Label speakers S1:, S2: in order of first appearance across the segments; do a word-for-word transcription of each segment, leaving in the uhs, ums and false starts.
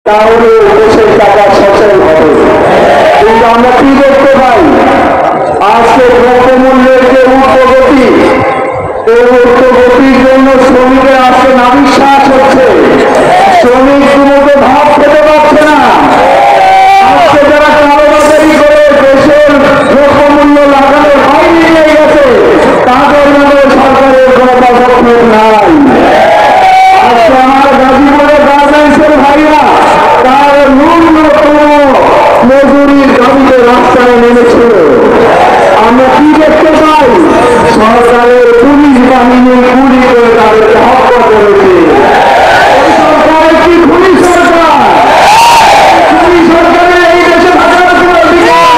S1: তাহলে দেশের টাকা সচল হবে। কিন্তু আমরা কি দেখতে পাই, আজকে দ্রব্যমূল্যের যে ঊর্ধ্বগতি, এই ঊর্ধ্বগতির জন্য শ্রমিকের আজকে নাবিশ্বাস হচ্ছে, শ্রমিক দুমুঠো ভাত খেতে পারছে না। আজকে যারা কালোবাজারি করে দেশের দ্রব্যমূল্য লাগানোর বাইরে নিয়ে গেছে, তাদের মধ্যে সরকারের কোনো পদক্ষেপ নাই। আজকে আমার গাজীপুরে গার্মেন্টসের ভাইরা তার ন্যূনতম মজুরির দাবিতে রাস্তায় নেমেছিল। আমরা কি দেখতে পাই, সরকারের পুলিশ বাহিনী গুলি করে তাদেরকে হত্যা করেছে। সরকারের কি পুলিশ সরকার? পুলিশ সরকারের এই দেশে থাকার কোনো অধিকার,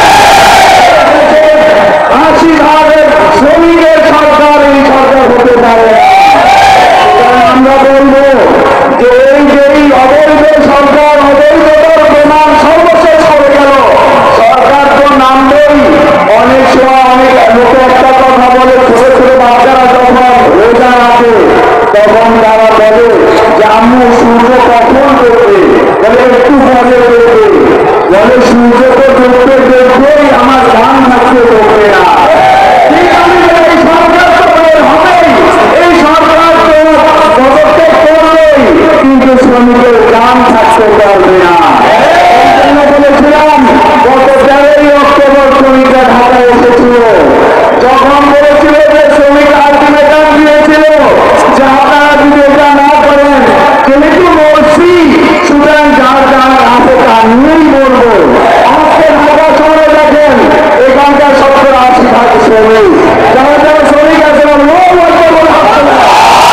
S1: আশি ভাগের শ্রমিকের সরকার এই সরকার হতে পারে। আমরা বলবো যে এই যে অবৈধ সরকার, অবৈধতার প্রমাণ সর্বশেষ হয়ে গেল। সরকার তো নামবেই, অনেক সময় অনেক লোকে একটা কথা বলে, ছোট ছোট বাচ্চারা যখন রোজা রাখে তখন তারা বলে যে আম্মু সূর্য কখন করবে, বলে একটু পরে করবে, বলে সূর্য তো করতে দেখবেই, আমার গান থাকতে করবে না। এই সরকার তো হবেই, এই সরকার তো পদক্ষেপ করবেই, কিন্তু শ্রমিকের গান থাকতে পারবে না। এই জন্য বলেছিলাম, গত তেরোই অক্টোবর শ্রমিকরা ঢাকায় এসেছিল, যখন বলেছিল যে শ্রমিক আলটিমেটাম দিয়েছিল যে আপনারা যদি এটা না করেন, যেহেতু মরছি সুতরাং যার যার আছে তার নিয়েই মরবো। আজকে ঢাকা শহরে দেখেন, এখানকার সত্তর আশি ভাগ শ্রমিক, যারা যারা শ্রমিক আছে না লোক বলতে বলে আসছে না।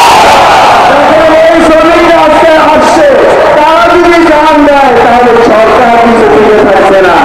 S1: এই শ্রমিকরা আজকে আসছে, তারা যদি জান দেয় তাহলে সরকার কিছু দিতে থাকছে না।